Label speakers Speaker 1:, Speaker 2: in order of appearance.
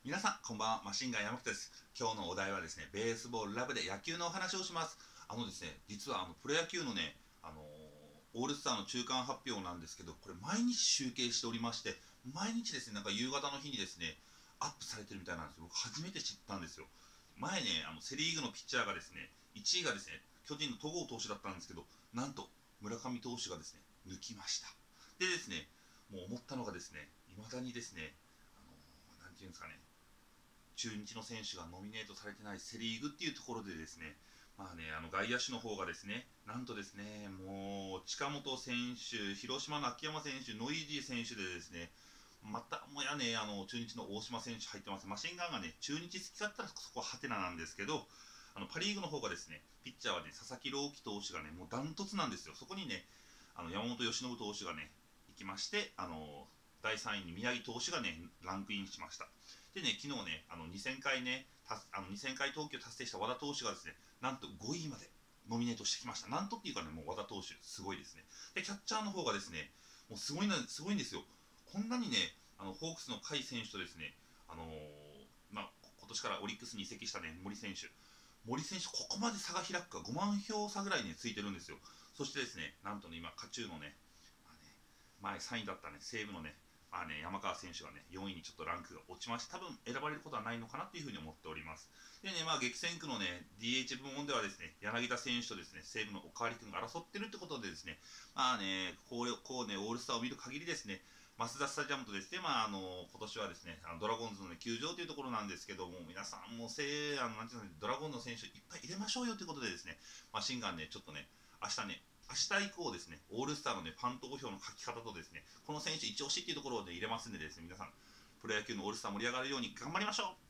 Speaker 1: 皆さん、こんばんは。マシンガン山北です。今日のお題はですね、ベースボールラブで野球のお話をします。ですね、実はプロ野球のね、オールスターの中間発表なんですけど、これ毎日集計しておりまして、毎日ですね、なんか夕方の日にですね、アップされてるみたいなんですよ。僕初めて知ったんですよ。前ね、セリーグのピッチャーがですね、1位がですね、巨人の戸郷投手だったんですけど、なんと村上投手がですね、抜きました。でですね、もう思ったのがですね、未だにですね、なんていうんですかね、中日の選手がノミネートされてないセ・リーグっていうところでですね、外野手の方がですね、なんとですね、もう近本選手、広島の秋山選手、ノイジー選手でですね、またもやね、中日の大島選手入ってます。マシンガンがね、中日好きだったらそこはハテナなんですけど、パ・リーグの方がですね、ピッチャーはね、佐々木朗希投手がね、もうダントツなんですよ。そこにね、山本由伸投手がね、行きまして、第3位に宮城投手がね、ランクインしました。でね、昨日ね、2000回ね、2000回投球達成した和田投手がですね、なんと5位までノミネートしてきました。なんとっていうかね、もう和田投手、すごいですね。で、キャッチャーの方がですね、もうすごいんですよ。こんなにね、ホークスの甲斐選手とですね、今年からオリックスに移籍したね、森選手、ここまで差が開くか、5万票差ぐらいについてるんですよ。そしてですね、なんとね、今、渦中のね、前3位だったね、西武のね、山川選手がね、4位にちょっとランクが落ちまして、多分選ばれることはないのかなというふうに思っております。でね、激戦区のね、DH 部門ではですね、柳田選手とですね、西武のおかわり君が争ってるってことでですね、こうね、オールスターを見る限りですね、マツダスタジアムとですね、今年はですね、ドラゴンズの、ね、球場というところなんですけども、皆さんもなんていうの、ドラゴンズの選手いっぱい入れましょうよということでですね、マシンガンね、ちょっとね、明日以降ですね、オールスターのね、ファン投票の書き方とですね、この選手一押しっていうところで入れますんでですね、皆さん、プロ野球のオールスター盛り上がるように頑張りましょう。